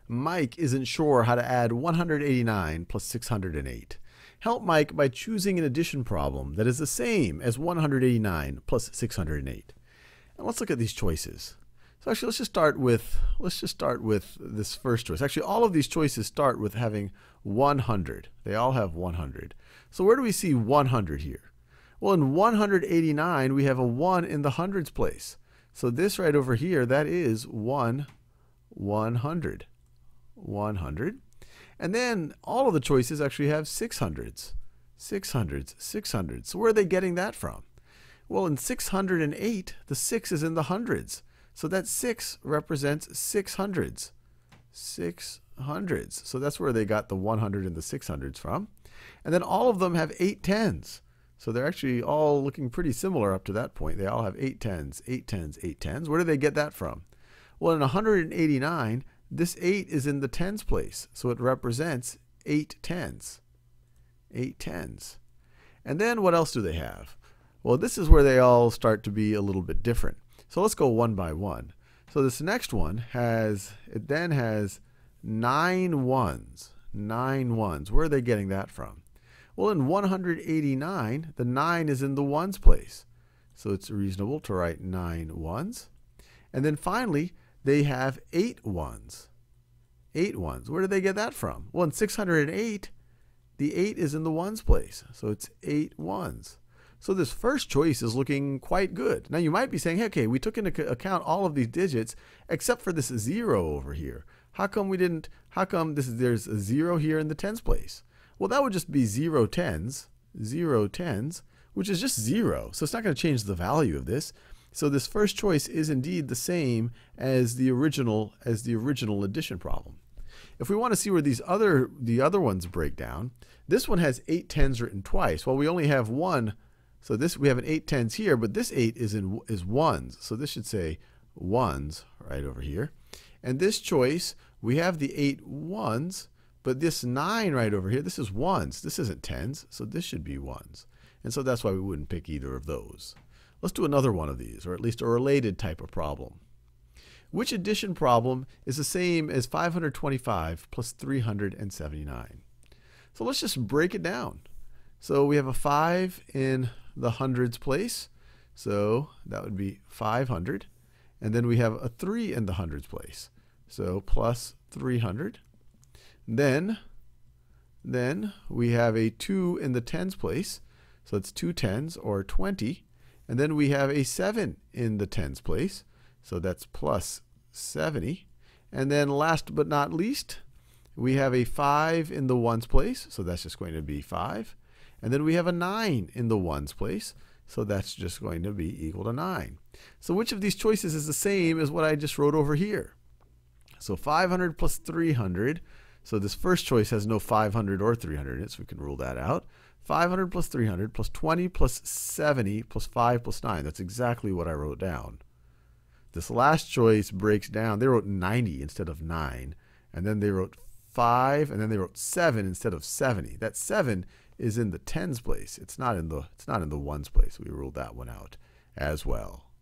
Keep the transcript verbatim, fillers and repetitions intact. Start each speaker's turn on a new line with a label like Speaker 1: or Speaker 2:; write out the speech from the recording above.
Speaker 1: Mike isn't sure how to add one hundred eighty-nine plus six hundred eight. Help Mike by choosing an addition problem that is the same as one hundred eighty-nine plus six hundred eight. And let's look at these choices. So actually, let's just start with let's just start with this first choice. Actually, all of these choices start with having one hundred. They all have one hundred. So where do we see one hundred here? Well, in one hundred eighty-nine, we have a one in the hundreds place. So this right over here, that is one, one hundred. one hundred. And then all of the choices actually have six hundreds. six hundreds, six hundreds. So where are they getting that from? Well, in six hundred eight, the six is in the hundreds. So that six represents six hundreds. six hundreds. So that's where they got the one hundred and the six hundreds from. And then all of them have eight tens. So they're actually all looking pretty similar up to that point. They all have eight tens, eight tens, eight tens. Where do they get that from? Well, in one hundred eighty-nine, this eight is in the tens place. So it represents eight tens. eight tens. And then what else do they have? Well, this is where they all start to be a little bit different. So let's go one by one. So this next one has, it then has nine ones. Nine ones. Where are they getting that from? Well, in one hundred eighty-nine, the nine is in the ones place. So it's reasonable to write nine ones. And then finally, they have eight ones. Eight ones. Where did they get that from? Well, in six hundred eight, the eight is in the ones place. So it's eight ones. So this first choice is looking quite good. Now you might be saying, hey, okay, we took into account all of these digits except for this zero over here. How come we didn't, how come this is, there's a zero here in the tens place? Well, that would just be zero tens, zero tens, which is just zero. So it's not going to change the value of this. So this first choice is indeed the same as the original as the original addition problem. If we want to see where these other the other ones break down, this one has eight tens written twice. Well, we only have one. So this we have an eight tens here, but this eight is in is ones. So this should say ones right over here. And this choice, we have the eight ones. But this nine right over here, this is ones. This isn't tens, so this should be ones. And so that's why we wouldn't pick either of those. Let's do another one of these, or at least a related type of problem. Which addition problem is the same as five hundred twenty-five plus three hundred seventy-nine? So let's just break it down. So we have a five in the hundreds place. So that would be five hundred. And then we have a three in the hundreds place. So plus three hundred. Then, then we have a two in the tens place. So it's two tens or twenty. And then we have a seven in the tens place. So that's plus seventy. And then last but not least, we have a five in the ones place. So that's just going to be five. And then we have a nine in the ones place. So that's just going to be equal to nine. So which of these choices is the same as what I just wrote over here? So five hundred plus three hundred. So this first choice has no five hundred or three hundred in it, so we can rule that out. five hundred plus three hundred plus twenty plus seventy plus five plus nine. That's exactly what I wrote down. This last choice breaks down. They wrote ninety instead of nine. And then they wrote five, and then they wrote seven instead of seventy. That seven is in the tens place. It's not in the, it's not in the ones place. We ruled that one out as well.